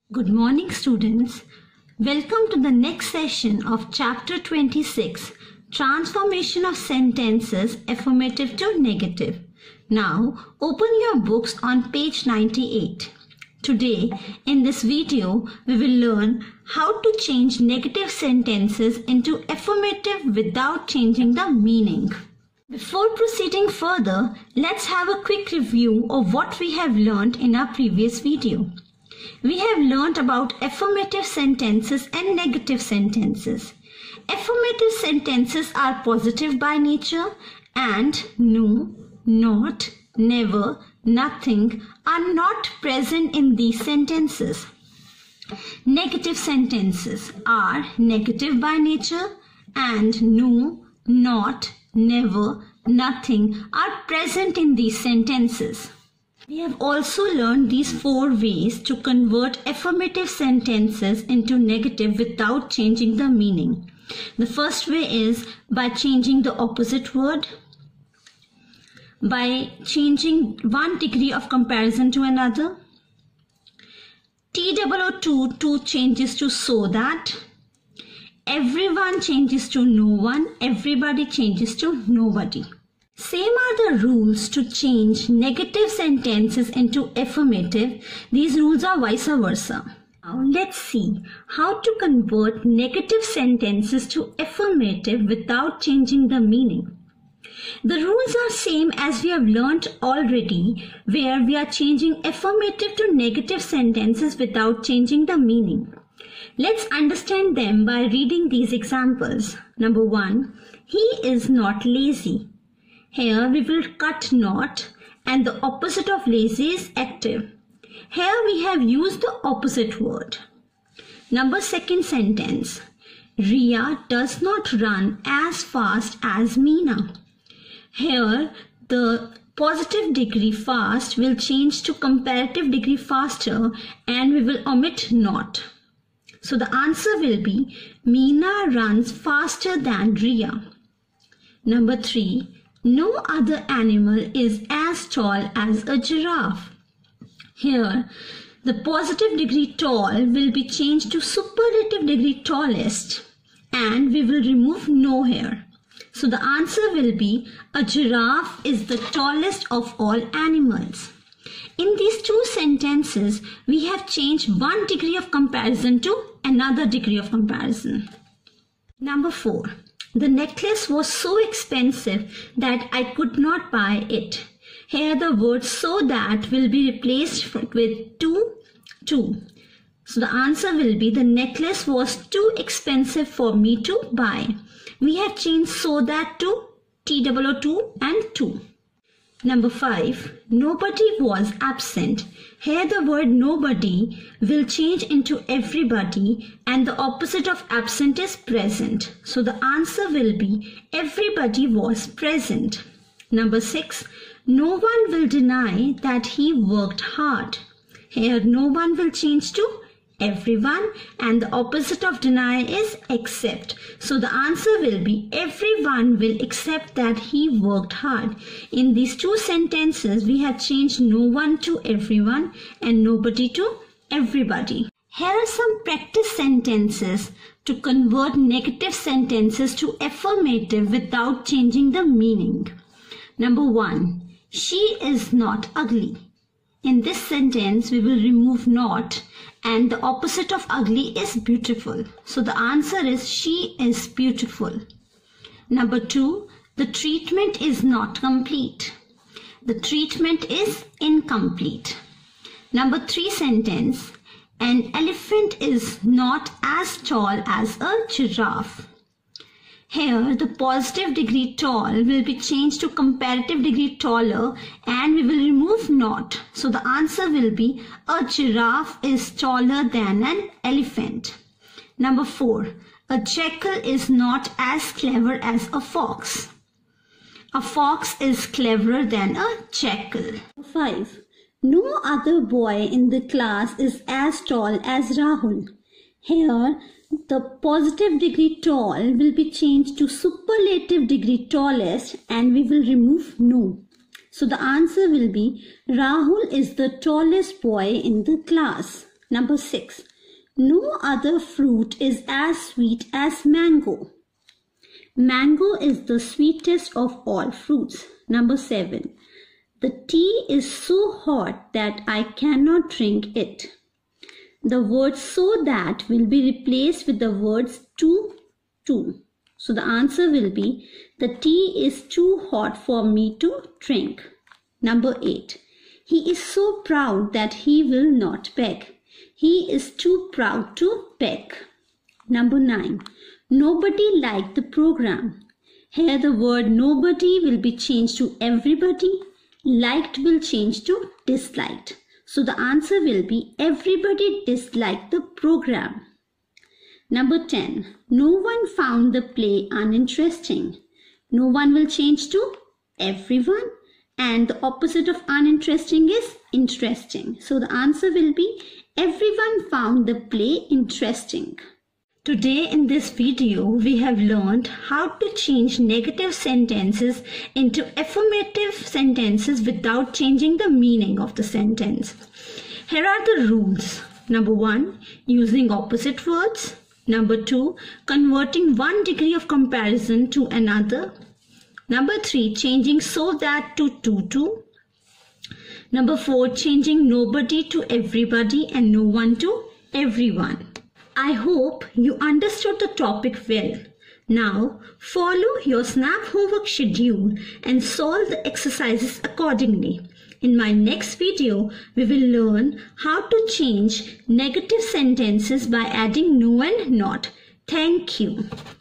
Good morning, students. Welcome to the next session of Chapter 26, Transformation of Sentences Affirmative to Negative. Now, open your books on page 98. Today, in this video, we will learn how to change negative sentences into affirmative without changing the meaning. Before proceeding further, let's have a quick review of what we have learned in our previous video. We have learnt about affirmative sentences and negative sentences. Affirmative sentences are positive by nature and no, not, never, nothing are not present in these sentences. Negative sentences are negative by nature and no, not, never, nothing are present in these sentences. We have also learned these 4 ways to convert affirmative sentences into negative without changing the meaning. The first way is by changing the opposite word, by changing one degree of comparison to another. TOO2 changes to so that. Everyone changes to no one. Everybody changes to nobody. Same are the rules to change negative sentences into affirmative. These rules are vice versa. Now let's see how to convert negative sentences to affirmative without changing the meaning. The rules are same as we have learnt already, where we are changing affirmative to negative sentences without changing the meaning. Let's understand them by reading these examples. Number 1. He is not lazy. Here we will cut not, and the opposite of lazy is active. Here we have used the opposite word. Number 2nd sentence. Ria does not run as fast as Meena. Here the positive degree fast will change to comparative degree faster and we will omit not. So the answer will be Meena runs faster than Ria. Number 3. No other animal is as tall as a giraffe. Here, the positive degree tall will be changed to superlative degree tallest and we will remove no here. So the answer will be a giraffe is the tallest of all animals. In these 2 sentences, we have changed one degree of comparison to another degree of comparison. Number 4. The necklace was so expensive that I could not buy it. Here the word so that will be replaced with to. So the answer will be the necklace was too expensive for me to buy. We have changed so that to TOO2 and to. Number 5. Nobody was absent. Here the word nobody will change into everybody and the opposite of absent is present. So the answer will be everybody was present. Number 6. No one will deny that he worked hard. Here no one will change to everyone and the opposite of deny is accept. So the answer will be everyone will accept that he worked hard. In these 2 sentences we have changed no one to everyone and nobody to everybody. Here are some practice sentences to convert negative sentences to affirmative without changing the meaning. Number 1. She is not ugly. In this sentence we will remove not and the opposite of ugly is beautiful. So the answer is she is beautiful. Number 2. The treatment is not complete. The treatment is incomplete. Number 3 sentence. An elephant is not as tall as a giraffe. Here the positive degree tall will be changed to comparative degree taller and we will remove not. So the answer will be a giraffe is taller than an elephant. Number 4. A jackal is not as clever as a fox. A fox is cleverer than a jackal. 5. No other boy in the class is as tall as Rahul. Here the positive degree tall will be changed to superlative degree tallest and we will remove no. So the answer will be Rahul is the tallest boy in the class. Number 6. No other fruit is as sweet as mango. Mango is the sweetest of all fruits. Number 7. The tea is so hot that I cannot drink it. The word so that will be replaced with the words too. So the answer will be the tea is too hot for me to drink. Number 8. He is so proud that he will not beg. He is too proud to beg. Number 9. Nobody liked the program. Here the word nobody will be changed to everybody. Liked will change to disliked. So the answer will be everybody disliked the program. Number 10. No one found the play uninteresting. No one will change to everyone. And the opposite of uninteresting is interesting. So the answer will be everyone found the play interesting. Today in this video, we have learned how to change negative sentences into affirmative sentences without changing the meaning of the sentence. Here are the rules. Number 1, using opposite words. Number 2, converting one degree of comparison to another. Number 3, changing so that to. Number 4, changing nobody to everybody and no one to everyone. I hope you understood the topic well. Now, follow your SNAP homework schedule and solve the exercises accordingly. In my next video, we will learn how to change negative sentences by adding no and not. Thank you.